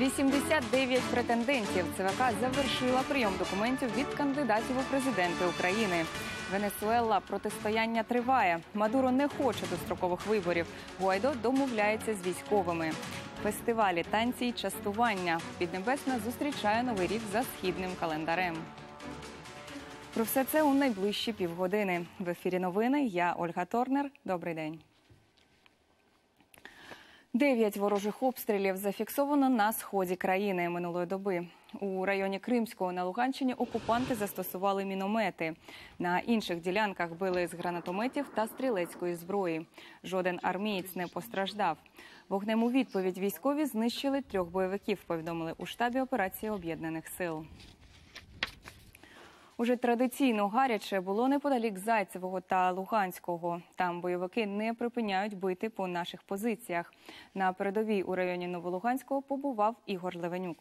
89 претендентів. ЦВК завершила прийом документів від кандидатів у президенти України. Венесуела, протистояння триває. Мадуро не хоче дострокових виборів. Гуайдо домовляється з військовими. Фестивалі, танці й частування. Піднебесна зустрічає Новий рік за східним календарем. Про все це у найближчі півгодини. В ефірі новини. Я Ольга Торнер. Добрий день. 9 ворожих обстрілів зафіксовано на сході країни минулої доби. У районі Кримського на Луганщині окупанти застосували міномети. На інших ділянках били з гранатометів та стрілецької зброї. Жоден армієць не постраждав. Вогнем у відповідь військові знищили 3 бойовиків, повідомили у штабі операції Об'єднаних сил. Уже традиційно гаряче було неподалік Зайцевого та Луганського. Там бойовики не припиняють бити по наших позиціях. На передовій у районі Новолуганського побував Ігор Левенюк.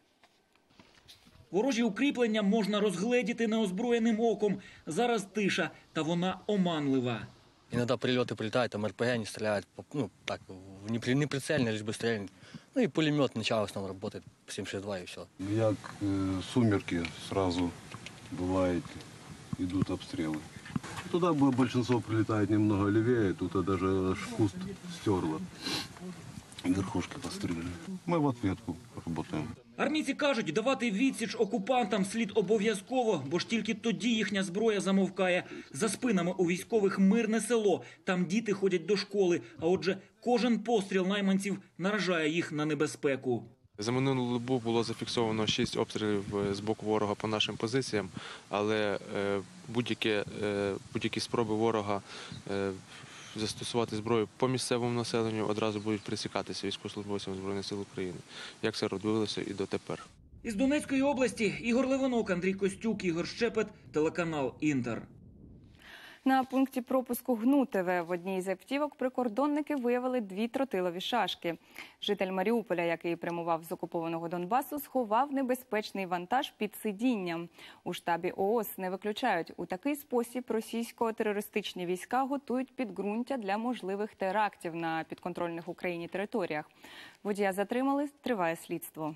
Ворожі укріплення можна розгледіти неозброєним оком. Зараз тиша, та вона оманлива. Іноді прильоти прилітають, там РПГ не стріляють, так, не прицельно, лише стріляють. Ну і пулемет почав основно працювати, 7,62 і все. Як сумерки, одразу бывает, идут обстрелы. Туда большинство прилетает немного левее, тут даже аж куст стерло. Верхушки постріляли. Ми в ответку працюємо. Армійці кажуть, давати відсіч окупантам слід обов'язково, бо ж тільки тоді їхня зброя замовкає. За спинами у військових мирне село, там діти ходять до школи, а отже, кожен постріл найманців наражає їх на небезпеку. За минулу добу було зафіксовано 6 обстрілів з боку ворога по нашим позиціям, але будь-які спроби ворога застосувати зброю по місцевому населенню одразу будуть пресікатися військовослужбовцям Збройних сил України, як це робилося і дотепер. Із Донецької області Ігор Левинок, Андрій Костюк, Ігор Щепет, телеканал «Інтер». На пункті пропуску Гнутеве в одній з автівок прикордонники виявили 2 тротилові шашки. Житель Маріуполя, який прямував з окупованого Донбасу, сховав небезпечний вантаж під сидінням. У штабі ООС не виключають, у такий спосіб російсько-терористичні війська готують підґрунтя для можливих терактів на підконтрольних Україні територіях. Водія затримали, триває слідство.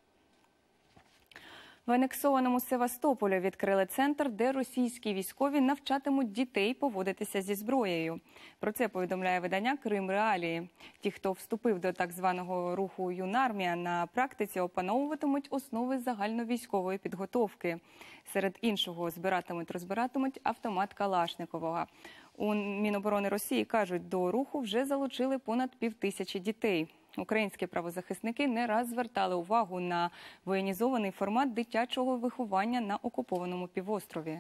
В анексованому Севастополі відкрили центр, де російські військові навчатимуть дітей поводитися зі зброєю. Про це повідомляє видання «Крим Реалії». Ті, хто вступив до так званого руху «Юнармія», на практиці опановуватимуть основи загальновійськової підготовки. Серед іншого збиратимуть автомат Калашникового. У Міноборони Росії кажуть, до руху вже залучили понад 5000 дітей. Українські правозахисники не раз звертали увагу на воєнізований формат дитячого виховання на окупованому півострові.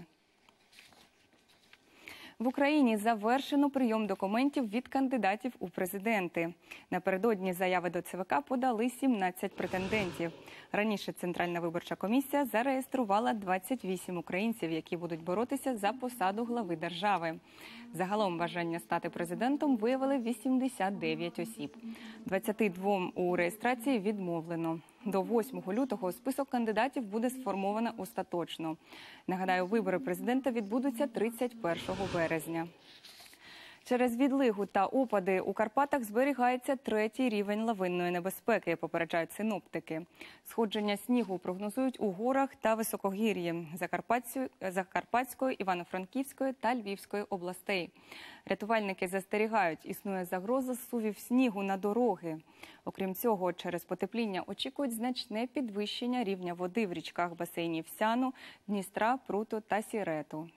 В Україні завершено прийом документів від кандидатів у президенти. Напередодні заяви до ЦВК подали 17 претендентів. Раніше Центральна виборча комісія зареєструвала 28 українців, які будуть боротися за посаду глави держави. Загалом бажання стати президентом виявили 89 осіб. 22 у реєстрації відмовлено. До 8 лютого список кандидатів буде сформовано остаточно. Нагадаю, вибори президента відбудуться 31 березня. Через відлигу та опади у Карпатах зберігається 3-й рівень лавинної небезпеки, попереджають синоптики. Сходження снігу прогнозують у горах та високогір'ї Закарпатської, Івано-Франківської та Львівської областей. Рятувальники застерігають, існує загроза зсувів снігу на дороги. Окрім цього, через потепління очікують значне підвищення рівня води в річках басейнів Сяну, Дністра, Пруту та Сірету.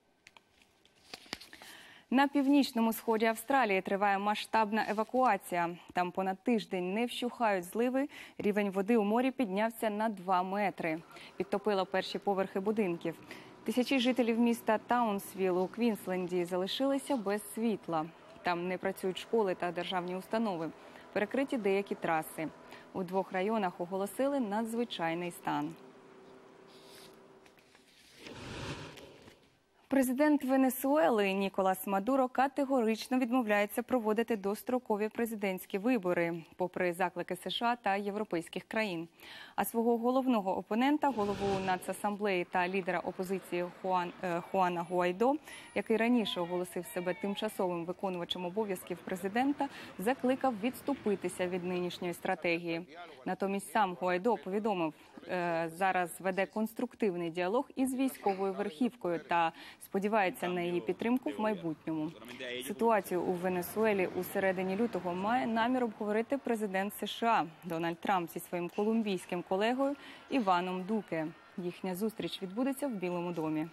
На північному сході Австралії триває масштабна евакуація. Там понад тиждень не вщухають зливи, рівень води у морі піднявся на 2 метри. Підтопило перші поверхи будинків. Тисячі жителів міста Таунсвіл у Квінсленді залишилися без світла. Там не працюють школи та державні установи. Перекриті деякі траси. У 2 районах оголосили надзвичайний стан. Президент Венесуели Ніколас Мадуро категорично відмовляється проводити дострокові президентські вибори, попри заклики США та європейських країн. А свого головного опонента, голову Нацасамблеї та лідера опозиції Хуана Гуайдо, який раніше оголосив себе тимчасовим виконувачем обов'язків президента, закликав відступитися від нинішньої стратегії. Натомість сам Гуайдо повідомив, зараз веде конструктивний діалог із військовою верхівкою та сподівається на її підтримку в майбутньому. Ситуацію у Венесуелі у середині лютого має намір обговорити президент США Дональд Трамп зі своїм колумбійським колегою Іваном Дуке. Їхня зустріч відбудеться в Білому домі.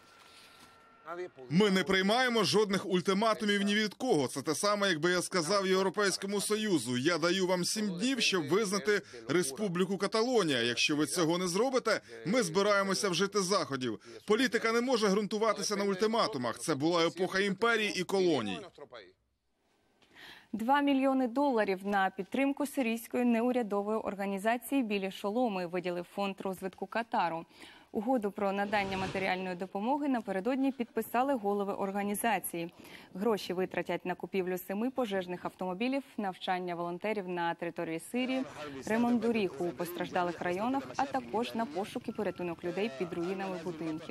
Ми не приймаємо жодних ультиматумів ні від кого. Це те саме, якби я сказав Європейському Союзу: я даю вам 7 днів, щоб визнати Республіку Каталонія. Якщо ви цього не зробите, ми збираємося вжити заходів. Політика не може ґрунтуватися на ультиматумах. Це була епоха імперій і колоній. $2 мільйони на підтримку сирійської неурядової організації «Білі шоломи» виділив фонд розвитку Катару. Угоду про надання матеріальної допомоги напередодні підписали голови організації. Гроші витратять на купівлю 7 пожежних автомобілів, навчання волонтерів на території Сирії, ремонт доріг у постраждалих районах, а також на пошук і порятунок людей під руїнами будинків.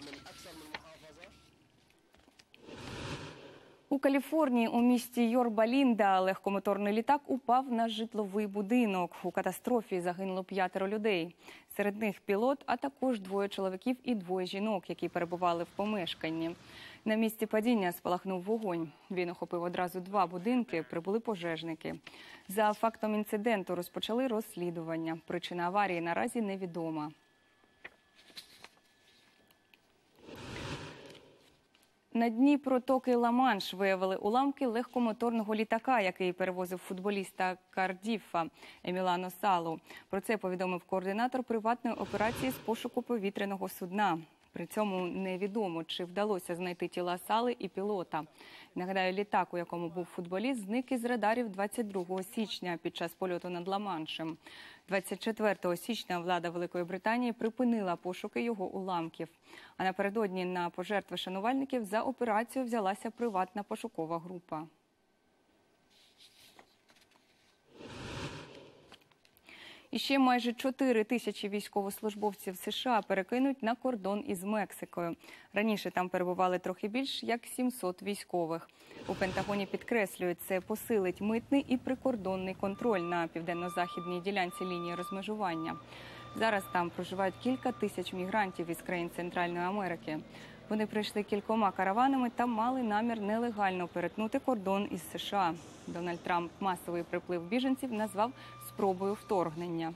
У Каліфорнії у місті Йорба-Лінда легкомоторний літак упав на житловий будинок. У катастрофі загинуло 5 людей. Серед них пілот, а також 2 чоловіків і 2 жінок, які перебували в помешканні. На місці падіння спалахнув вогонь. Він охопив одразу 2 будинки, прибули пожежники. За фактом інциденту розпочали розслідування. Причина аварії наразі невідома. На дні протоки Ла-Манш виявили уламки легкомоторного літака, який перевозив футболіста Кардіфа Емілано Салу. Про це повідомив координатор приватної операції з пошуку повітряного судна. При цьому невідомо, чи вдалося знайти тіла Сали і пілота. Нагадаю, літак, у якому був футболіст, зник із радарів 22 січня під час польоту над Ла-Маншем. 24 січня влада Великої Британії припинила пошуки його уламків. А напередодні на пожертви шанувальників за операцію взялася приватна пошукова група. І ще майже 4 тисячі військовослужбовців США перекинуть на кордон із Мексикою. Раніше там перебували трохи більш як 700 військових. У Пентагоні підкреслюють, це посилить митний і прикордонний контроль на південно-західній ділянці лінії розмежування. Зараз там проживають кілька тисяч мігрантів із країн Центральної Америки. Вони прийшли кількома караванами та мали намір нелегально перетнути кордон із США. Дональд Трамп масовий приплив біженців назвав спробою вторгнення.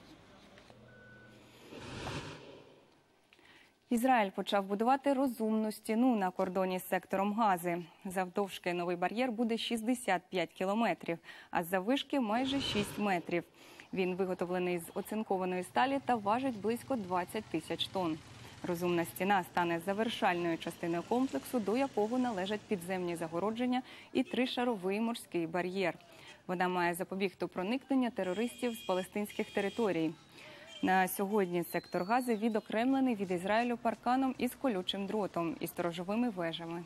Ізраїль почав будувати розумну стіну на кордоні з сектором Гази. Завдовжки новий бар'єр буде 65 кілометрів, а заввишки майже 6 метрів. Він виготовлений з оцинкованої сталі та важить близько 20 тисяч тонн. Розумна стіна стане завершальною частиною комплексу, до якого належать підземні загородження і 3-шаровий морський бар'єр. Вона має запобігти проникнення терористів з палестинських територій. На сьогодні сектор Гази відокремлений від Ізраїлю парканом із колючим дротом і сторожовими вежами.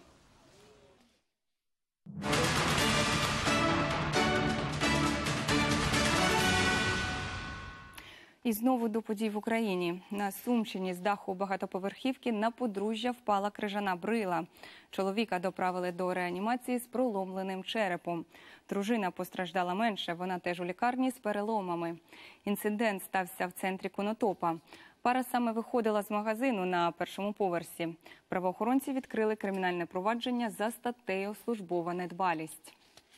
І знову до подій в Україні. На Сумщині з даху багатоповерхівки на подружжя впала крижана брила. Чоловіка доправили до реанімації з проломленим черепом. Дружина постраждала менше, вона теж у лікарні з переломами. Інцидент стався в центрі Конотопа. Пара саме виходила з магазину на першому поверсі. Правоохоронці відкрили кримінальне провадження за статтею «Службова недбалість».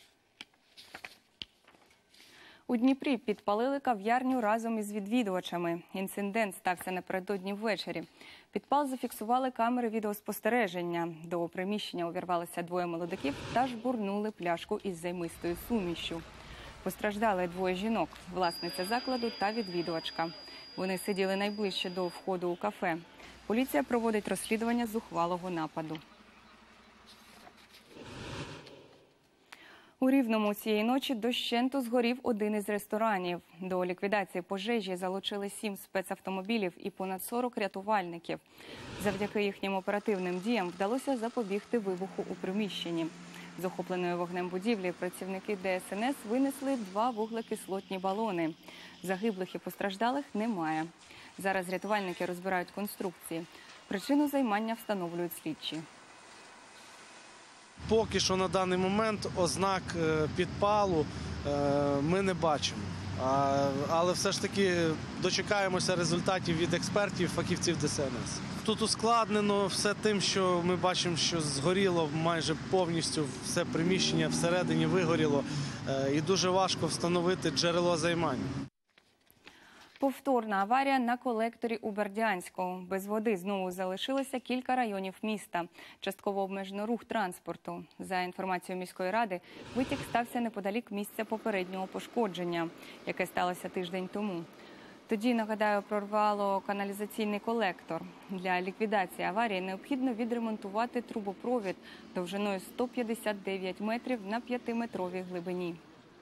У Дніпрі підпалили кав'ярню разом із відвідувачами. Інцидент стався напередодні ввечері. Підпал зафіксували камери відеоспостереження. До приміщення увірвалися 2 молодиків та жбурнули пляшку із займистою сумішшю. Постраждали 2 жінок – власниця закладу та відвідувачка. Вони сиділи найближче до входу у кафе. Поліція проводить розслідування зухвалого нападу. У Рівному цієї ночі дощенту згорів один із ресторанів. До ліквідації пожежі залучили 7 спецавтомобілів і понад 40 рятувальників. Завдяки їхнім оперативним діям вдалося запобігти вибуху у приміщенні. З охопленої вогнем будівлі працівники ДСНС винесли 2 вуглекислотні балони. Загиблих і постраждалих немає. Зараз рятувальники розбирають конструкції. Причину займання встановлюють слідчі. Поки що на даний момент ознак підпалу ми не бачимо. Але все ж таки дочекаємося результатів від експертів, фахівців ДСНС. Тут ускладнено все тим, що ми бачимо, що згоріло майже повністю все приміщення, всередині вигоріло. І дуже важко встановити джерело займання. Повторна аварія на колекторі у Бердянську. Без води знову залишилося кілька районів міста. Частково обмежено рух транспорту. За інформацією міської ради, витік стався неподалік місця попереднього пошкодження, яке сталося тиждень тому. Тоді, нагадаю, прорвало каналізаційний колектор. Для ліквідації аварії необхідно відремонтувати трубопровід довжиною 159 метрів на 5-метровій глибині.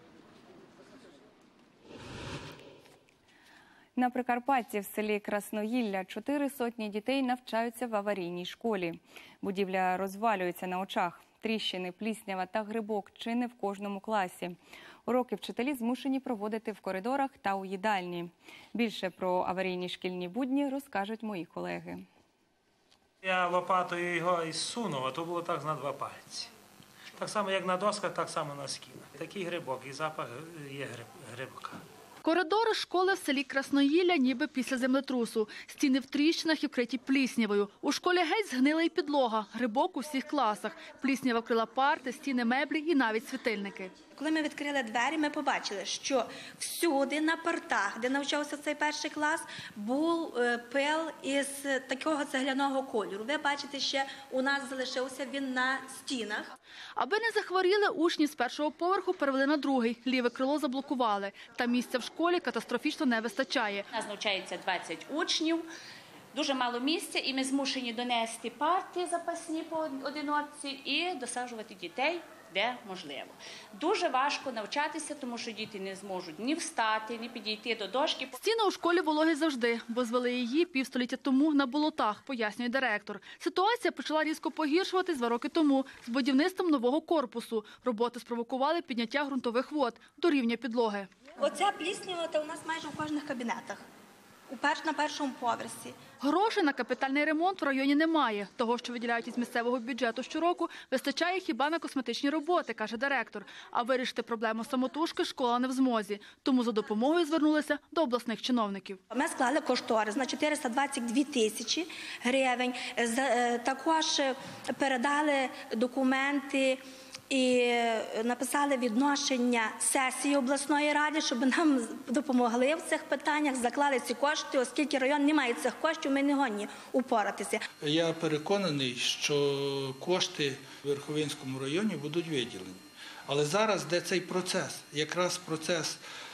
На Прикарпатті в селі Красноїлля 400 дітей навчаються в аварійній школі. Будівля розвалюється на очах. Тріщини, пліснява та грибок чи не в кожному класі. Уроки вчителі змушені проводити в коридорах та у їдальні. Більше про аварійні шкільні будні розкажуть мої колеги. Я лопатою його і зсунув, а то було так на 2 пальці. Так само, як на досках, так само на скінах. Такий грибок і запах є грибка. Коридори школи в селі Красноїлля ніби після землетрусу. Стіни в тріщинах і вкриті пліснявою. У школі геть згнила й підлога, грибок у всіх класах. Пліснява вкрила парти, стіни, меблі і навіть світильники. Коли ми відкрили двері, ми побачили, що всюди на партах, де навчався цей перший клас, був пил із такого цегляного кольору. Ви бачите, ще у нас залишився він на стінах. Аби не захворіли, учні з першого поверху перевели на другий. Ліве крило заблокували. Та місця в школі катастрофічно не вистачає. У нас навчається 20 учнів, дуже мало місця, і ми змушені донести парти запасні по одиночці і досаджувати дітей, де можливо. Дуже важко навчатися, тому що діти не зможуть ні встати, ні підійти до дошки. Стіни у школі вологі завжди, бо звели її півстоліття тому на болотах, пояснює директор. Ситуація почала різко погіршуватись 2 роки тому з будівництвом нового корпусу. Роботи спровокували підняття ґрунтових вод до рівня підлоги. Оця пліснява у нас майже в кожних кабінетах, на першому поверсі. Грошей на капітальний ремонт в районі немає. Того, що виділяють із місцевого бюджету щороку, вистачає хіба на косметичні роботи, каже директор. А вирішити проблему самотужки школа не в змозі. Тому за допомогою звернулися до обласних чиновників. Ми склали кошторис на 422 тисячі гривень. Також передали документи і написали відношення сесії обласної ради, щоб нам допомогли в цих питаннях, заклали ці кошти, оскільки район не має цих коштів, ми не годні упоратися. Я переконаний, що кошти в Верховинському районі будуть виділені. Але зараз де цей процес? Якраз процес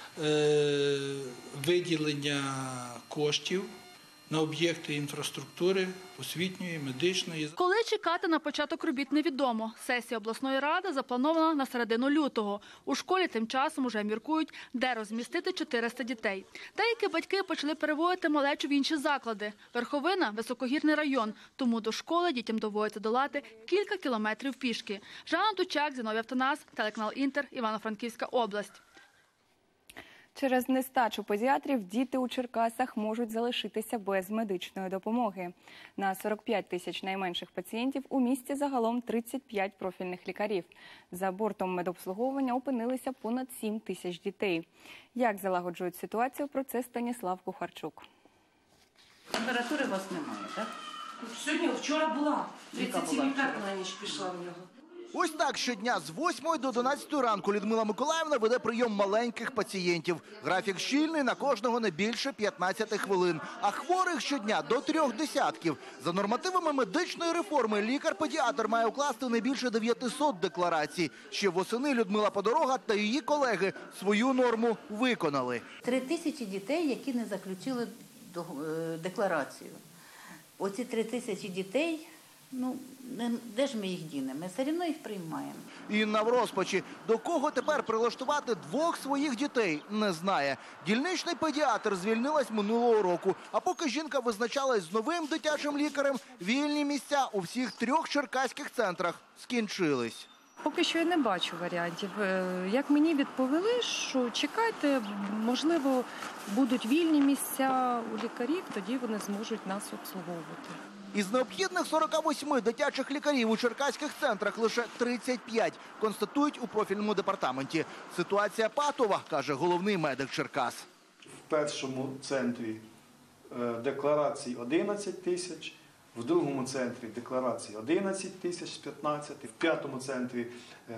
виділення коштів на об'єкти інфраструктури, освітньої, медичної. Коли чекати на початок робіт невідомо. Сесія обласної ради запланована на середину лютого. У школі тим часом уже міркують, де розмістити 400 дітей. Деякі батьки почали переводити малечу в інші заклади. Верховина – високогірний район, тому до школи дітям доводиться долати кілька кілометрів пішки. Жанна Тучак, Зіновій Автонас, телеканал Інтер, Івано-Франківська область. Через нестачу педіатрів діти у Черкасах можуть залишитися без медичної допомоги. На 45 тисяч найменших пацієнтів у місті загалом 35 профільних лікарів. За бортом медобслуговування опинилися понад 7 тисяч дітей. Як залагоджують ситуацію, про це Станіслав Кухарчук. Температури у вас немає, так? Сьогодні, вчора була. 37,5 на ніч пішла в нього. Ось так щодня з 8 до 11 ранку Людмила Миколаївна веде прийом маленьких пацієнтів. Графік щільний, на кожного не більше 15 хвилин. А хворих щодня до 3 десятків. За нормативами медичної реформи лікар-педіатр має укласти не більше 900 декларацій. Ще восени Людмила Подорога та її колеги свою норму виконали. 3 тисячі дітей, які не заключили декларацію. Оці 3 тисячі дітей Ну, де ж ми їх дінемо? Ми все одно їх приймаємо. Інна в розпачі. До кого тепер прилаштувати двох своїх дітей, не знає. Дільничний педіатр звільнилась минулого року. А поки жінка визначалась з новим дитячим лікарем, вільні місця у всіх 3 черкаських центрах скінчились. Поки що я не бачу варіантів. Як мені відповіли, що чекайте, можливо, будуть вільні місця у лікарів, тоді вони зможуть нас обслуговувати. Із необхідних 48 дитячих лікарів у черкаських центрах лише 35, констатують у профільному департаменті. Ситуація патова, каже головний медик Черкас. В першому центрі декларацій 11 тисяч, в другому центрі декларацій 11 тисяч з 15, в п'ятому центрі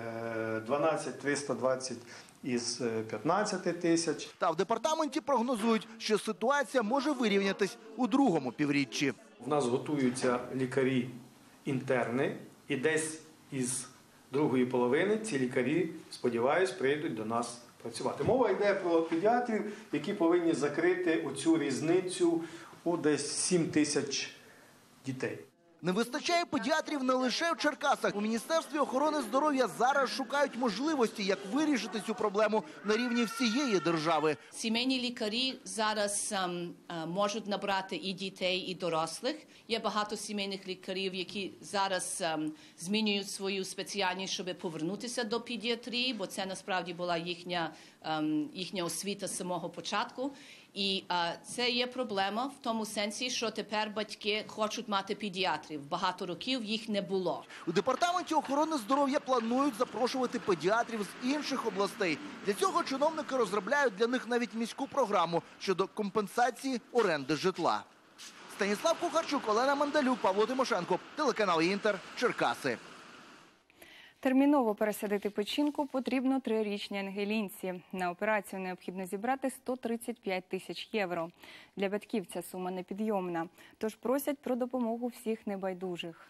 12 320 із 15 тисяч. Та в департаменті прогнозують, що ситуація може вирівнятись у другому півріччі. В нас готуються лікарі-інтерни, і десь із другої половини ці лікарі, сподіваюсь, прийдуть до нас працювати. Мова йде про педіатрів, які повинні закрити оцю різницю у десь 7 тисяч дітей. Не вистачає педіатрів не лише в Черкасах. У Міністерстві охорони здоров'я зараз шукають можливості, як вирішити цю проблему на рівні всієї держави. Сімейні лікарі зараз можуть набрати і дітей, і дорослих. Є багато сімейних лікарів, які зараз змінюють свою спеціальність, щоб повернутися до педіатрії, бо це насправді була їхня освіта з самого початку. І це є проблема в тому сенсі, що тепер батьки хочуть мати педіатрів. Багато років їх не було. У департаменті охорони здоров'я планують запрошувати педіатрів з інших областей. Для цього чиновники розробляють для них навіть міську програму щодо компенсації оренди житла. Станіслав Кухарчук, Олена Мандалюк, Павло Тимошенко, телеканал «Інтер», Черкаси. Терміново пересадити печінку потрібно 3-річній Ангелінці. На операцію необхідно зібрати 135 тисяч євро. Для батьків ця сума непідйомна, тож просять про допомогу всіх небайдужих.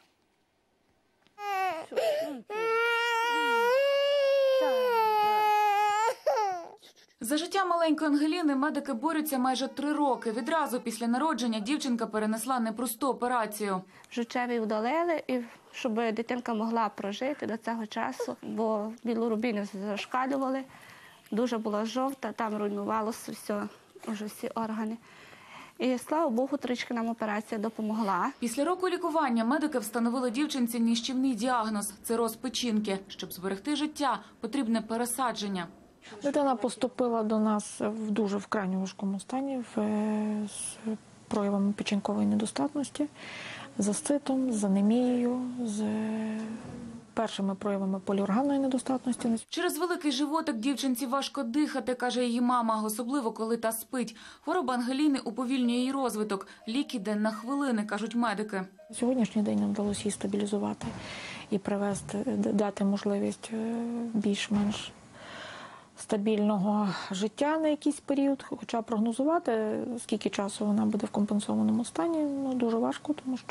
За життя маленької Ангеліни медики борються майже 3 роки. Відразу після народження дівчинка перенесла непросту операцію. Жучевий удалили, і щоб дитинка могла прожити до цього часу, бо білорубіни зашкалювали, дуже була жовта, там руйнувалося все, вже всі органи. І, слава Богу, трішки нам операція допомогла. Після року лікування медики встановили дівчинці нищівний діагноз – цироз печінки. Щоб зберегти життя, потрібне пересадження. Дитина поступила до нас в дуже крайньо важкому стані, з проявами печінкової недостатності, з аститом, з анемією, з першими проявами поліорганної недостатності. Через великий животик дівчинці важко дихати, каже її мама, особливо коли та спить. Хвороба Ангеліни уповільнює її розвиток. Ліки день на хвилини, кажуть медики. Сьогоднішній день нам вдалося її стабілізувати і привести, дати можливість більш-менш стабільного життя на якийсь період, хоча прогнозувати, скільки часу вона буде в компенсованому стані, дуже важко, тому що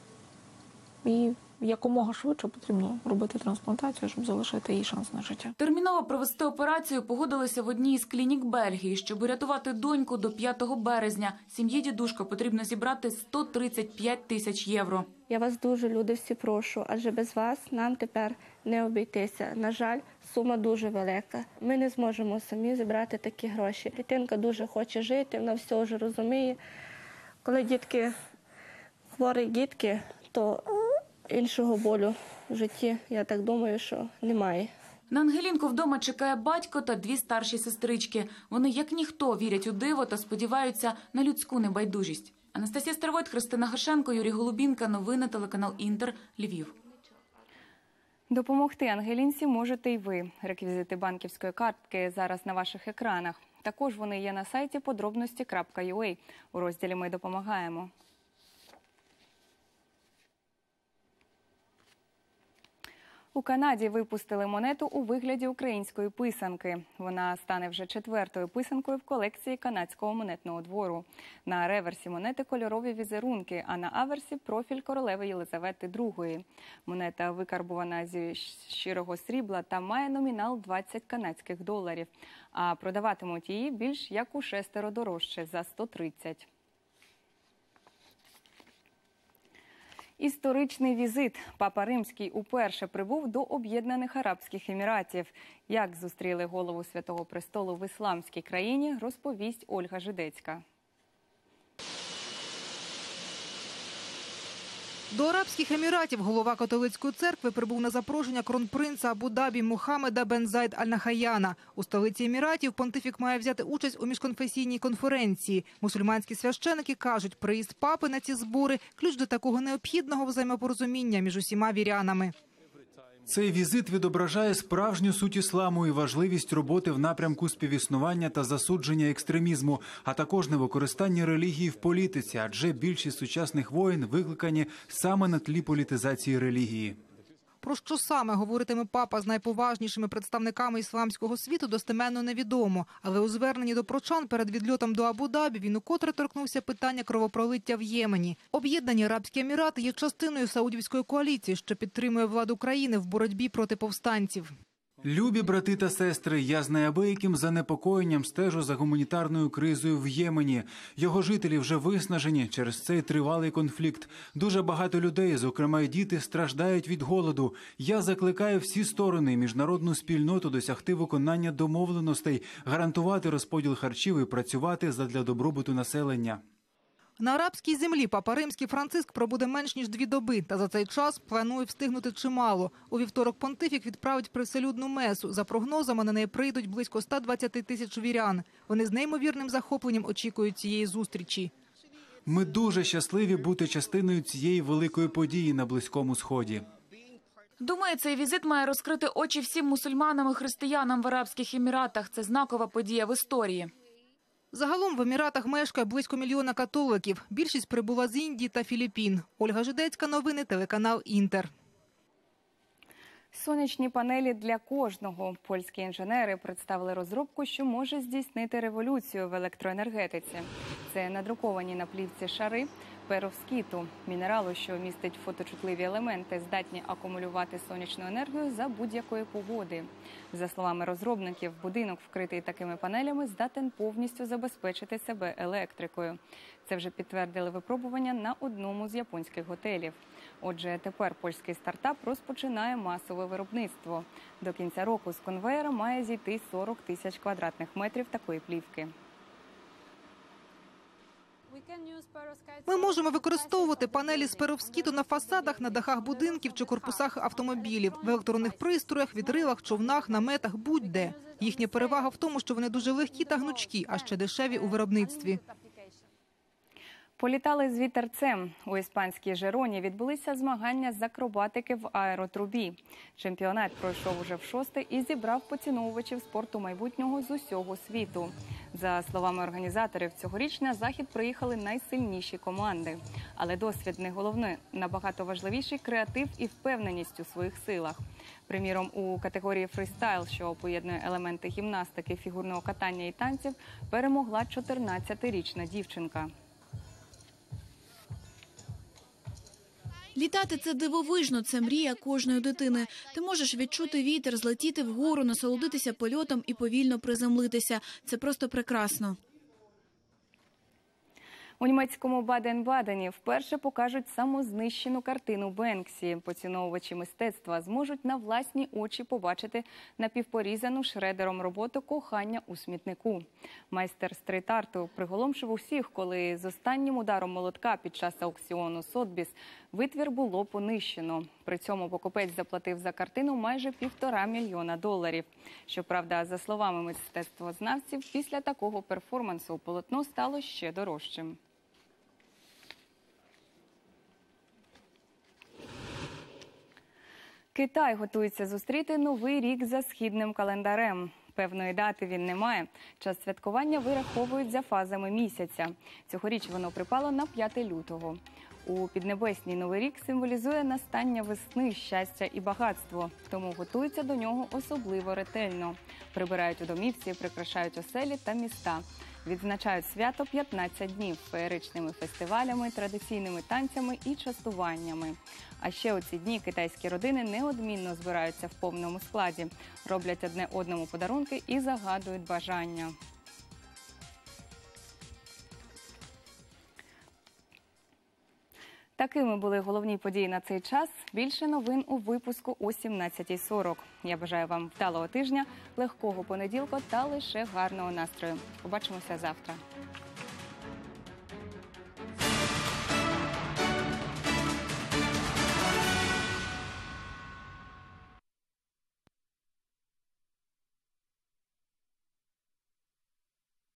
і якомога швидше потрібно робити трансплантацію, щоб залишити їй шанс на життя. Терміново провести операцію погодилися в одній із клінік Бельгії. Щоб урятувати доньку до 5 березня, сім'ї дідушка потрібно зібрати 135 тисяч євро. Я вас дуже, люди, всі прошу, адже без вас нам тепер не обійтися. На жаль, сума дуже велика. Ми не зможемо самі зібрати такі гроші. Дитинка дуже хоче жити, вона все вже розуміє. Коли дітки, хворі дітки, то іншого болю в житті, я так думаю, що немає. На Ангелінку вдома чекає батько та 2 старші сестрички. Вони, як ніхто, вірять у диво та сподіваються на людську небайдужість. Анастасія Старовойт, Христина Гершенко, Юрій Голубінка. Новини, телеканал «Інтер», Львів. Допомогти Ангелінці можете й ви. Реквізити банківської картки зараз на ваших екранах. Також вони є на сайті подробності.ua у розділі «Ми допомагаємо». У Канаді випустили монету у вигляді української писанки. Вона стане вже 4-ю писанкою в колекції канадського монетного двору. На реверсі монети кольорові візерунки, а на аверсі – профіль королеви Єлизавети II. Монета викарбувана зі щирого срібла та має номінал 20 канадських доларів. А продаватимуть її більш як у 6 дорожче – за 130. Історичний візит. Папа Римський уперше прибув до Об'єднаних Арабських Еміратів. Як зустріли голову Святого Престолу в ісламській країні, розповість Ольга Жидецька. До Арабських Еміратів голова католицької церкви прибув на запрошення кронпринца Абу-Дабі Мухаммеда бен Заїд Аль-Нахаяна. У столиці Еміратів понтифік має взяти участь у міжконфесійній конференції. Мусульманські священики кажуть, приїзд папи на ці збори – ключ до такого необхідного взаємопорозуміння між усіма вірянами. Цей візит відображає справжню суть ісламу і важливість роботи в напрямку співіснування та засудження екстремізму, а також невикористання релігії в політиці, адже більшість сучасних воєн викликані саме на тлі політизації релігії. Про що саме говоритиме папа з найповажнішими представниками ісламського світу, достеменно невідомо. Але у зверненні до прочан перед відльотом до Абу-Дабі він укотре торкнувся питання кровопролиття в Ємені. Об'єднані Арабські Емірати є частиною саудівської коаліції, що підтримує владу країни в боротьбі проти повстанців. Любі брати та сестри, я з неабияким занепокоєнням стежу за гуманітарною кризою в Ємені. Його жителі вже виснажені через цей тривалий конфлікт. Дуже багато людей, зокрема й діти, страждають від голоду. Я закликаю всі сторони і міжнародну спільноту досягти виконання домовленостей, гарантувати розподіл харчів і працювати задля добробуту населення. На арабській землі папа Римський Франциск пробуде менш ніж 2 доби, та за цей час планує встигнути чимало. У вівторок понтифік відправить привселюдну месу. За прогнозами, на неї прийдуть близько 120 тисяч вірян. Вони з неймовірним захопленням очікують цієї зустрічі. Ми дуже щасливі бути частиною цієї великої події на Близькому Сході. Думаю, цей візит має розкрити очі всім мусульманам і християнам в Арабських Еміратах. Це знакова подія в історії. Загалом в Еміратах мешкає близько 1 мільйона католиків. Більшість прибула з Індії та Філіппін. Ольга Жидецька, новини, телеканал «Інтер». Сонячні панелі для кожного. Польські інженери представили розробку, що може здійснити революцію в електроенергетиці. Це надруковані на плівці шари перовскіту, мінералу, що містить фоточутливі елементи, здатні акумулювати сонячну енергію за будь-якої погоди. За словами розробників, будинок, вкритий такими панелями, здатен повністю забезпечити себе електрикою. Це вже підтвердили випробування на одному з японських готелів. Отже, тепер польський стартап розпочинає масове виробництво. До кінця року з конвеєра має зійти 40 тисяч квадратних метрів такої плівки. Ми можемо використовувати панелі з перовскіту на фасадах, на дахах будинків чи корпусах автомобілів, в електронних пристроях, вітрилах, човнах, наметах, будь-де. Їхня перевага в тому, що вони дуже легкі та гнучкі, а ще дешеві у виробництві. Політали з вітерцем. У іспанській Жероні відбулися змагання з акробатики в аеротрубі. Чемпіонат пройшов уже в 6-те і зібрав поціновувачів спорту майбутнього з усього світу. За словами організаторів, цьогоріч на захід приїхали найсильніші команди. Але досвід не головне, набагато важливіший креатив і впевненість у своїх силах. Приміром, у категорії фрістайл, що поєднує елементи гімнастики, фігурного катання і танців, перемогла 14-річна дівчинка. Літати – це дивовижно, це мрія кожної дитини. Ти можеш відчути вітер, злетіти вгору, насолодитися польотом і повільно приземлитися. Це просто прекрасно. У німецькому Баден-Бадені вперше покажуть самознищену картину Бенксі. Поціновувачі мистецтва зможуть на власні очі побачити напівпорізану шредером роботу «Кохання у смітнику». Майстер стрит-арту приголомшив усіх, коли з останнім ударом молотка під час аукціону Сотбіс витвір було понищено. При цьому покупець заплатив за картину майже $1,5 мільйона. Щоправда, за словами мистецтвознавців, після такого перформансу полотно стало ще дорожчим. Китай готується зустріти новий рік за східним календарем. Певної дати він не має. Час святкування вираховують за фазами місяця. Цьогоріч воно припало на 5 лютого. У Піднебесній Новий рік символізує настання весни, щастя і багатство. Тому готуються до нього особливо ретельно. Прибирають у домівці, прикрашають оселі та міста. Відзначають свято 15 днів феєричними фестивалями, традиційними танцями і частуваннями. А ще у ці дні китайські родини неодмінно збираються в повному складі, роблять одне одному подарунки і загадують бажання. Такими були головні події на цей час. Більше новин у випуску о 17:40. Я бажаю вам вдалого тижня, легкого понеділка та лише гарного настрою. Побачимося завтра.